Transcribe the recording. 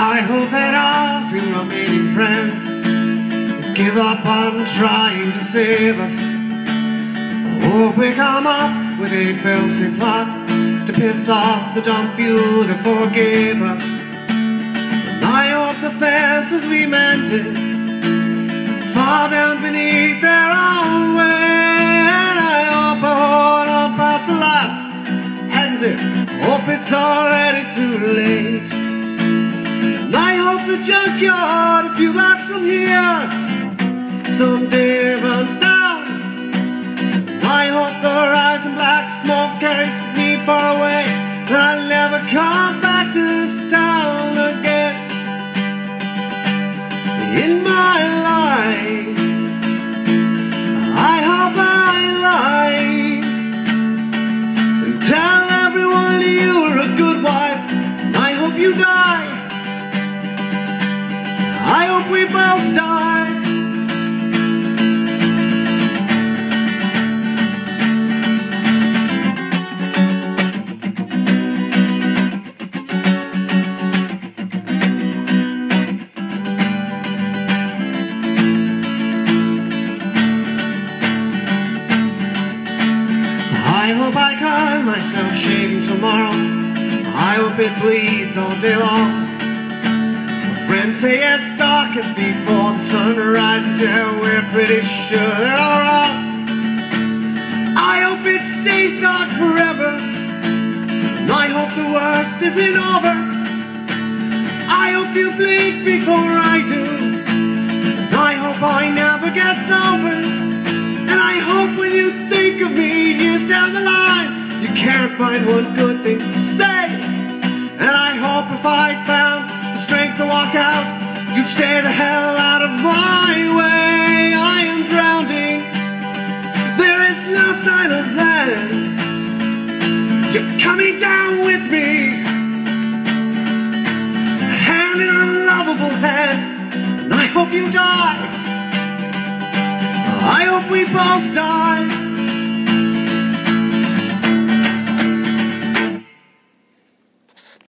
I hope that our few remaining friends give up on trying to save us. I hope we come up with a fancy plot to piss off the dumb few that forgave us. And I hope the fences we mended fall down beneath their own weight. And I hope I hold on past the last exit. Hope it's already too late. And I hope the junkyard a few blocks from here someday burns down. And I hope the rising black smoke carries me far away, and I'll never come back to this town again. In my life, I hope I lie and tell everyone you're a good wife, and I hope you die. I hope we both die. I hope I cut myself shaving tomorrow. I hope it bleeds all day long. My friends say it's darkest before the sun rises. Yeah, we're pretty sure they're all wrong. I hope it stays dark forever, and I hope the worst isn't over. I hope you blink before I do, and I hope I never get sober. And I hope when you think of me years down the line, you can't find one good thing to say. And I hope if I found the strength to walk out, you'd stay the hell out of my way. I am drowning, there is no sign of land. You're coming down with me, a hand in a lovable hand, and I hope you die. I hope we both die.